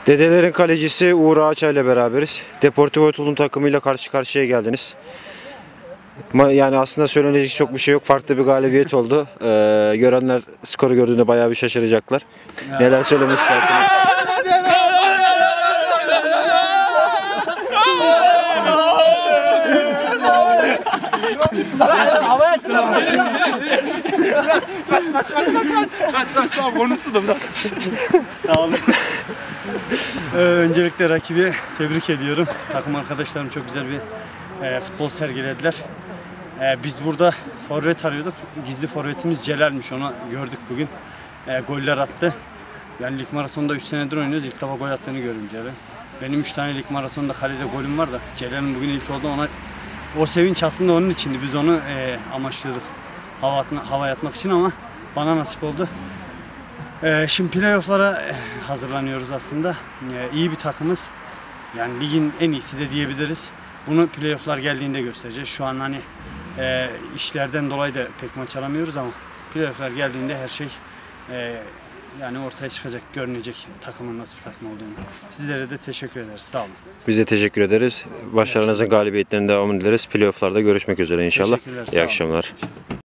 Dedelerin kalecisi Uğur Ağaçay ile beraberiz. Deportivo Tulum takımıyla karşı karşıya geldiniz. Yani aslında söylenecek çok bir şey yok. Farklı bir galibiyet oldu. Görenler skoru gördüğünde bayağı bir şaşıracaklar. Neler söylemek istersiniz? Kaç bonusu da bırak. Sağ olun. Öncelikle rakibi tebrik ediyorum. Takım arkadaşlarım çok güzel bir futbol sergilediler. Biz burada forvet arıyorduk. Gizli forvetimiz Celal'miş. Onu gördük bugün. Goller attı. Yani lig maratonda 3 senedir oynuyoruz. İlk defa gol attığını gördüm Celal. Benim 3 tane lig maratonda kalede golüm var da Celal'in bugün ilk oldu. O sevinç aslında onun içindi. Biz onu amaçlıyorduk. Havaya atmak için ama bana nasip oldu. Şimdi playoff'lara hazırlanıyoruz aslında. İyi bir takımız. Yani ligin en iyisi de diyebiliriz. Bunu playoff'lar geldiğinde göstereceğiz. Şu an hani işlerden dolayı da pek maç alamıyoruz ama playoff'lar geldiğinde her şey yani ortaya çıkacak, görünecek takımın nasıl bir takım olduğunu. Sizlere de teşekkür ederiz. Sağ olun. Biz de teşekkür ederiz. Başarınızın galibiyetlerinin devamını dileriz. Playoff'larda görüşmek üzere inşallah. Teşekkürler. İyi akşamlar.